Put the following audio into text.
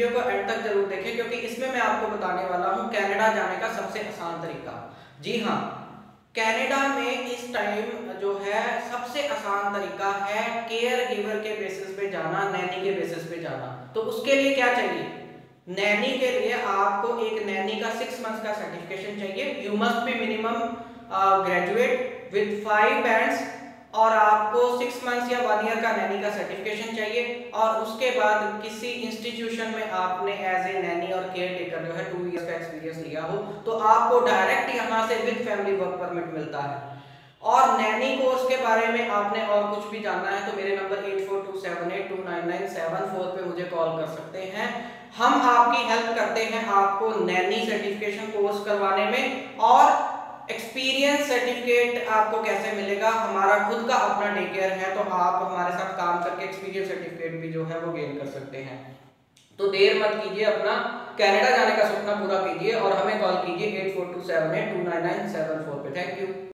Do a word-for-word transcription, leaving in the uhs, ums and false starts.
Video को and तक जरूर देखें, क्योंकि इसमें मैं आपको बताने वाला हूं कनाडा जाने का सबसे आसान तरीका। जी हाँ, कनाडा में इस टाइम जो है सबसे आसान तरीका है केयर गिवर के बेसिस पे जाना, नैनी के बेसिस पे जाना। तो उसके लिए क्या चाहिए? नैनी के लिए आपको एक नैनी का सिक्स मंथ्स का सर्टिफिकेशन चाहिए। You must be minimum graduate with five bands, और आपको सिक्स मंथ्स या वन ईयर का नैनी का सर्टिफिकेशन चाहिए। और उसके बाद किसी इंस्टीट्यूशन में आपने एज ए नैनी और केयर टेकर जो है टू इयर्स का एक्सपीरियंस लिया हो, तो आपको डायरेक्ट यहाँ से विद फैमिली वर्क परमिट मिलता है। और नैनी कोर्स के बारे में आपने और कुछ भी जानना है तो मेरे number eight four two seven eight two nine nine seven four पे मुझे कॉल कर सकते हैं। हम आपकी हेल्प करते हैं आपको नैनी सर्टिफिकेशन कोर्स करवाने में। और एक्सपीरियंस सर्टिफिकेट आपको कैसे मिलेगा? हमारा खुद का अपना डे केयर है, तो आप हमारे साथ काम करके एक्सपीरियंस सर्टिफिकेट भी जो है वो गेन कर सकते हैं। तो देर मत कीजिए, अपना कनाडा जाने का सपना पूरा कीजिए और हमें कॉल कीजिए eight four two seven eight two nine nine seven four पे। Thank you.